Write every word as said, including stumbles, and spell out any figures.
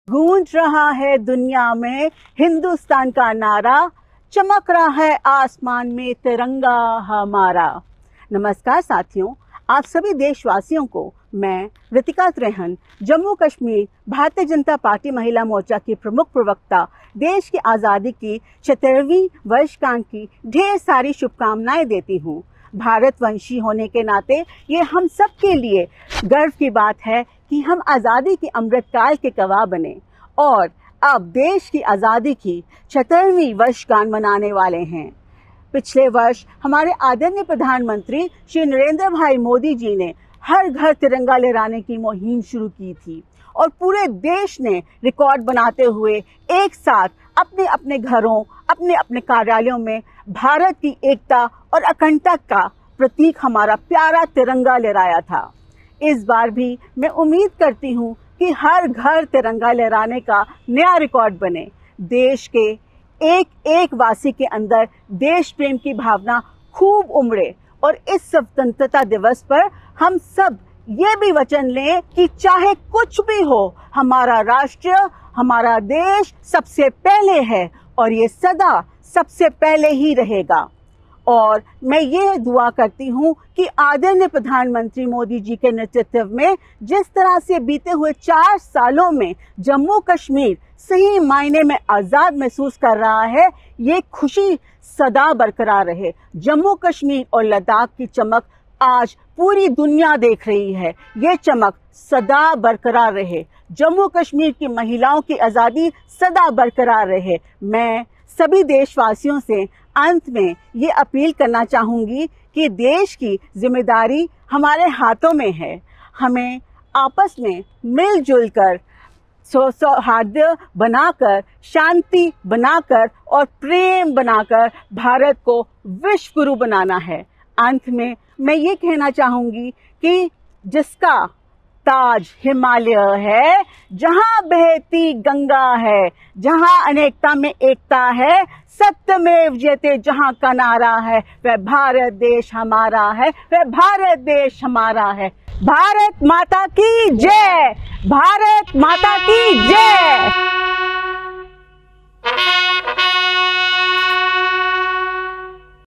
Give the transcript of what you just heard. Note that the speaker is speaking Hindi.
गूंज रहा है दुनिया में हिंदुस्तान का नारा, चमक रहा है आसमान में तिरंगा हमारा। नमस्कार साथियों, आप सभी देशवासियों को मैं रितिका त्रेहन, जम्मू कश्मीर भारतीय जनता पार्टी महिला मोर्चा की प्रमुख प्रवक्ता, देश की आज़ादी की सत्तरवीं वर्षगांठ की ढेर सारी शुभकामनाएं देती हूँ। भारतवंशी होने के नाते ये हम सब के लिए गर्व की बात है कि हम आज़ादी के अमृतकाल के गवाह बने और अब देश की आज़ादी की सत्तरवीं वर्षगांठ मनाने वाले हैं। पिछले वर्ष हमारे आदरणीय प्रधानमंत्री श्री नरेंद्र भाई मोदी जी ने हर घर तिरंगा लहराने की मुहिम शुरू की थी और पूरे देश ने रिकॉर्ड बनाते हुए एक साथ अपने अपने घरों, अपने अपने कार्यालयों में भारत की एकता और अखंडता का प्रतीक हमारा प्यारा तिरंगा लहराया था। इस बार भी मैं उम्मीद करती हूँ कि हर घर तिरंगा लहराने का नया रिकॉर्ड बने। देश के एक एक वासी के अंदर देश प्रेम की भावना खूब उमड़े और इस स्वतंत्रता दिवस पर हम सब ये भी वचन लें कि चाहे कुछ भी हो, हमारा राष्ट्र, हमारा देश सबसे पहले है और ये सदा सबसे पहले ही रहेगा। और मैं ये दुआ करती हूँ कि आदरणीय प्रधानमंत्री मोदी जी के नेतृत्व में जिस तरह से बीते हुए चार सालों में जम्मू कश्मीर सही मायने में आज़ाद महसूस कर रहा है, ये खुशी सदा बरकरार रहे। जम्मू कश्मीर और लद्दाख की चमक आज पूरी दुनिया देख रही है, ये चमक सदा बरकरार रहे। जम्मू कश्मीर की महिलाओं की आज़ादी सदा बरकरार रहे। मैं सभी देशवासियों से अंत में ये अपील करना चाहूँगी कि देश की जिम्मेदारी हमारे हाथों में है। हमें आपस में मिलजुल कर सौहार्द बनाकर, शांति बनाकर और प्रेम बनाकर भारत को विश्व गुरु बनाना है। अंत में मैं ये कहना चाहूँगी कि जिसका ताज हिमालय है, जहाँ बहती गंगा है, जहाँ अनेकता में एकता है, सत्यमेव जयते जहाँ का नारा है, वह भारत देश हमारा है, वह भारत देश हमारा है। भारत माता की जय, भारत माता की जय।